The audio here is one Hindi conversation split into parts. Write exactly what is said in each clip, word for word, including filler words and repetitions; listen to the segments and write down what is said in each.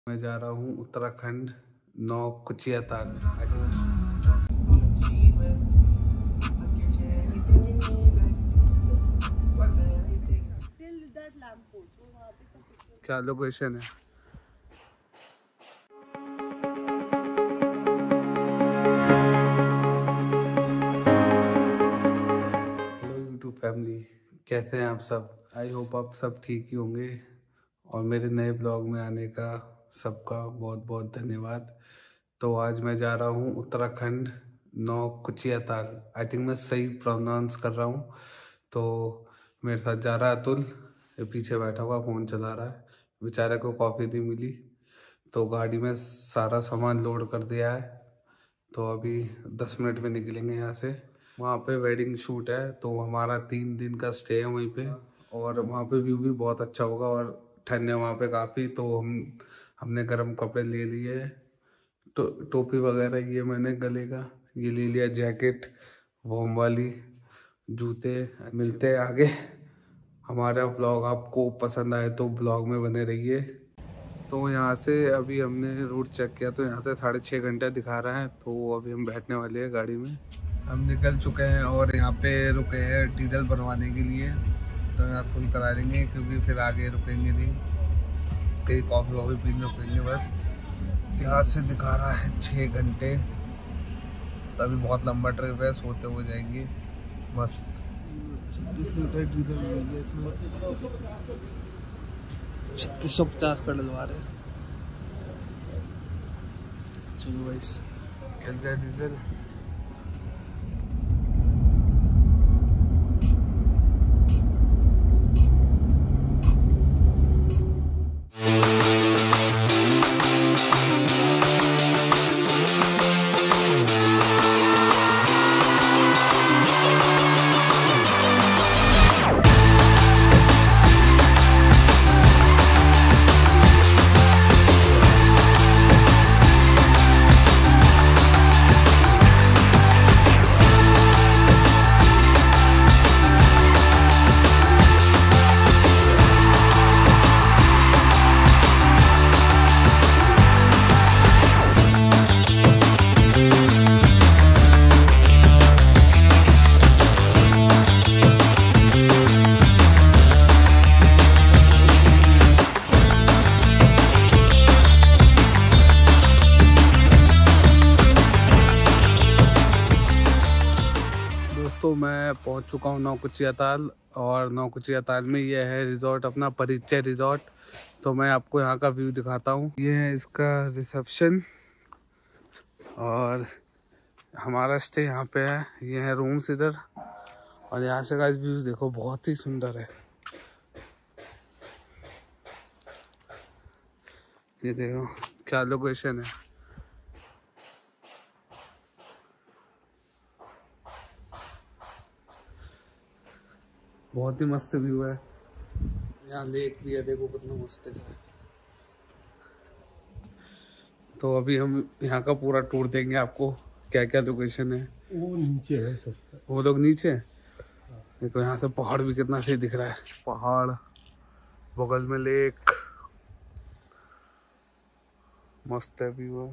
मैं जा रहा हूँ उत्तराखंड नौ कुचिया ताल। क्या लोकेशन है? हेलो यूट्यूब फैमिली, कैसे हैं आप सब? आई होप आप सब ठीक ही होंगे और मेरे नए ब्लॉग में आने का सबका बहुत बहुत धन्यवाद। तो आज मैं जा रहा हूँ उत्तराखंड नौ कुचिया ताल। आई थिंक मैं सही प्रोनाउंस कर रहा हूँ। तो मेरे साथ जा रहा है अतुल, ये पीछे बैठा हुआ फ़ोन चला रहा है। बेचारे को कॉफ़ी नहीं मिली तो गाड़ी में सारा सामान लोड कर दिया है। तो अभी दस मिनट में निकलेंगे यहाँ से। वहाँ पे वेडिंग शूट है तो हमारा तीन दिन का स्टे है वहीं पे, और वहाँ पे व्यू भी बहुत अच्छा होगा और ठंड है वहाँ पे काफ़ी। तो हम हमने गर्म कपड़े ले लिए, तो टोपी वगैरह ये मैंने गले का ये ले लिया, जैकेट वॉर्म वाली, जूते। मिलते हैं आगे। हमारा ब्लॉग आपको पसंद आए तो ब्लॉग में बने रहिए। तो यहाँ से अभी हमने रूट चेक किया तो यहाँ से साढ़े छः घंटे दिखा रहा है। तो अभी हम बैठने वाले हैं गाड़ी में। हम निकल चुके हैं और यहाँ पे रुके हैं डीजल भरवाने के लिए। तो यहाँ फुल करा देंगे क्योंकि फिर आगे रुकेंगे नहीं, कहीं कॉफ़ी वॉफ़ी पीने रुकेंगे बस। यहाँ से दिखा रहा है छः घंटे। तभी बहुत लंबा ट्रिप है, सोते हुए जाएंगे मस्त। छत्तीस लीटर डीजल मिलेगी इसमें, छत्तीस सौ पचास का डलवा रहे हैं। चलो भाई, चल गया डीजल। तो मैं पहुंच चुका हूं नौ कुचिया ताल, और नौ कुचिया ताल में ये है रिजॉर्ट अपना परिचय रिजॉर्ट। तो मैं आपको यहाँ का व्यू दिखाता हूँ। ये है इसका रिसेप्शन और हमारा स्टे यहाँ पे है। ये है रूम्स इधर, और यहाँ से का व्यूज देखो, बहुत ही सुंदर है। ये देखो क्या लोकेशन है। बहुत ही मस्त व्यू है। यहाँ लेक भी है, देखो कितना मस्त है। तो अभी हम यहाँ का पूरा टूर देंगे आपको, क्या क्या लोकेशन है। वो नीचे है सबसे, वो लोग नीचे देखो। यहाँ से पहाड़ भी कितना सही दिख रहा है, पहाड़ बगल में लेक, मस्त है व्यू।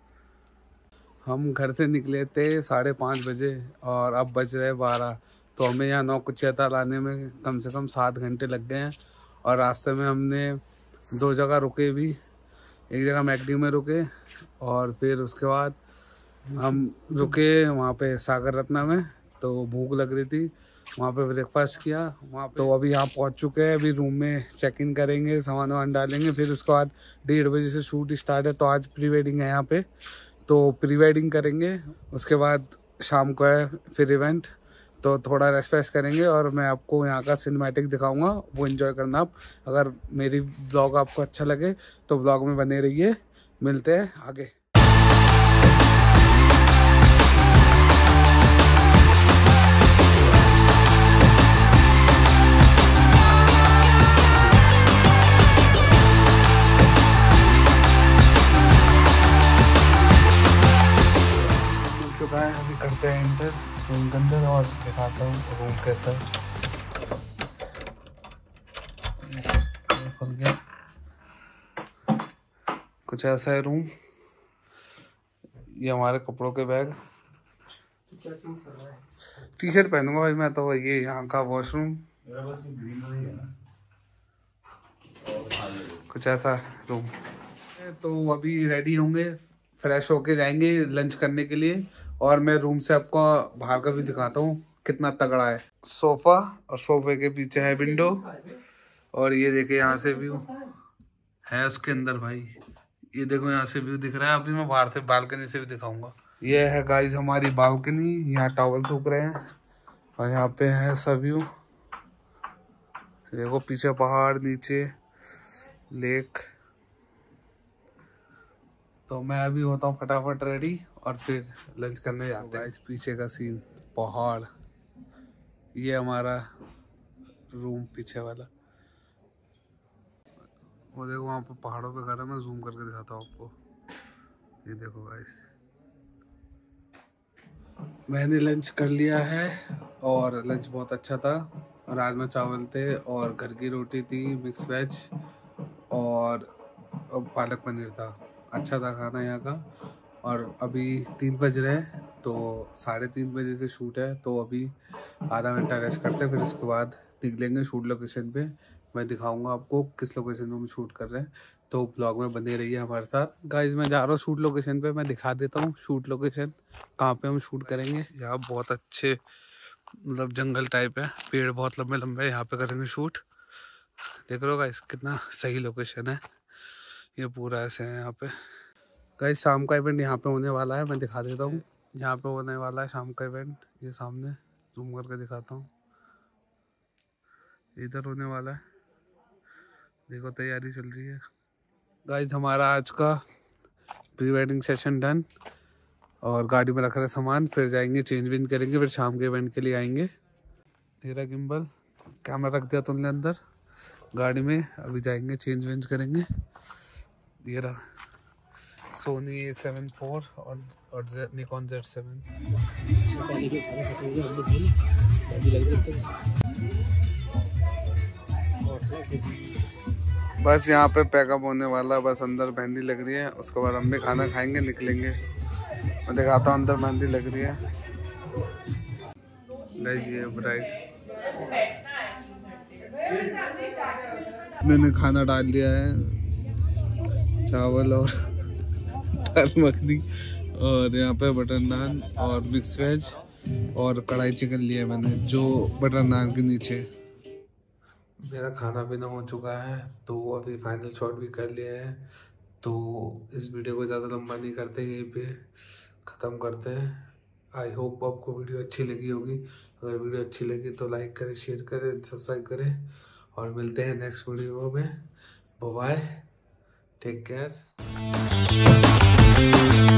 हम घर से निकले थे साढ़े पाँच बजे और अब बज रहे बारह। तो हमें यहाँ नौ कुचिया ताल आने में कम से कम सात घंटे लग गए हैं। और रास्ते में हमने दो जगह रुके भी, एक जगह मैकडी में रुके और फिर उसके बाद हम रुके वहाँ पे सागर रत्ना में। तो भूख लग रही थी, वहाँ पे ब्रेकफास्ट किया वहाँ। तो अभी यहाँ पहुँच चुके हैं। अभी रूम में चेक इन करेंगे, सामान वामान डालेंगे, फिर उसके बाद डेढ़ बजे से शूट स्टार्ट है। तो आज प्री वेडिंग है यहाँ पे, तो प्री वेडिंग करेंगे। उसके बाद शाम को है फिर इवेंट, तो थोड़ा रेस्ट वेस्ट करेंगे और मैं आपको यहाँ का सिनेमैटिक दिखाऊंगा, वो एंजॉय करना आप। अगर मेरी ब्लॉग आपको अच्छा लगे तो ब्लॉग में बने रहिए। मिलते हैं आगे। मिल चुका है, अभी करते हैं एंटर रूम के अंदर और दिखाता हूँ रूम कैसा है। खुल गया, कुछ ऐसा है रूम। ये हमारे कपड़ों के बैग। क्या चेंज कर रहा है? टी शर्ट पहनूंगा भाई मैं तो। ये यहाँ का वॉशरूम कुछ ऐसा रूम। तो अभी रेडी होंगे, फ्रेश होके जाएंगे लंच करने के लिए। और मैं रूम से आपको बाहर का भी दिखाता हूँ कितना तगड़ा है। सोफा और सोफे के पीछे है विंडो। और ये देखिए यहाँ से व्यू है उसके अंदर भाई। ये देखो यहाँ से व्यू दिख रहा है। अभी मैं बाहर से बालकनी से भी दिखाऊंगा। ये है गाइस हमारी बालकनी। यहाँ टॉवल सूख रहे हैं और यहाँ पे है सब व्यू। देखो पीछे पहाड़, नीचे लेक। तो मैं अभी होता हूँ फटाफट रेडी और फिर लंच करने जाते हैं। इस पीछे का सीन पहाड़। ये हमारा रूम पीछे वाला। वो देखो वहाँ पर पहाड़ों पे घर है। मैं जूम करके दिखाता हूँ आपको। ये देखो गाइस, मैंने लंच कर लिया है और लंच बहुत अच्छा था। राजमा चावल थे और घर की रोटी थी, मिक्स वेज और पालक पनीर था। अच्छा था खाना यहाँ का। और अभी तीन बज रहे हैं तो साढ़े तीन बजे से शूट है। तो अभी आधा घंटा रेस्ट करते हैं, फिर उसके बाद निकलेंगे शूट लोकेशन पे। मैं दिखाऊंगा आपको किस लोकेशन में हम शूट कर रहे हैं। तो ब्लॉग में बने रहिए हमारे साथ। गाइस मैं जा रहा हूँ शूट लोकेशन पे। मैं दिखा देता हूँ शूट लोकेशन कहाँ पे हम शूट करेंगे। यहाँ बहुत अच्छे मतलब जंगल टाइप है, पेड़ बहुत लंबे लंबे है। यहाँ पे करेंगे शूट। देख रहे हो गाइस कितना सही लोकेशन है। ये पूरा ऐसे है यहाँ पे। गाइस शाम का इवेंट यहाँ पे होने वाला है। मैं दिखा देता हूँ। यहाँ पे होने वाला है शाम का इवेंट। ये सामने जूम करके दिखाता हूँ। इधर होने वाला है। देखो तैयारी चल रही है। गाइस हमारा आज का प्री वेडिंग सेशन डन। और गाड़ी में रख रहे सामान। फिर जाएंगे चेंज वेंज करेंगे, फिर शाम के इवेंट के लिए आएंगे। तेरा गिम्बल कैमरा रख दिया तुमने अंदर गाड़ी में। अभी जाएंगे चेंज वेंज करेंगे। ये रहा सोनी ए सेवन फोर और और निकॉन जेड सेवन। बस यहाँ पे पैकअप होने वाला। बस अंदर मेहंदी लग रही है। उसके बाद हम भी खाना खाएंगे, निकलेंगे। मैं दिखाता हूँ अंदर मेहंदी लग रही है। ये ब्राइड मैंने खाना डाल लिया है, चावल और दाल मखनी और यहाँ पे बटर नान और मिक्स वेज और कढ़ाई चिकन लिया है मैंने, जो बटर नान के नीचे। मेरा खाना पीना हो चुका है तो अभी फाइनल शॉट भी कर लिया है। तो इस वीडियो को ज़्यादा लंबा नहीं करते, यहीं पे ख़त्म करते हैं। आई होप आपको वीडियो अच्छी लगी होगी। अगर वीडियो अच्छी लगी तो लाइक करें, शेयर करें, सब्सक्राइब करें और मिलते हैं नेक्स्ट वीडियो में। Bye, take care.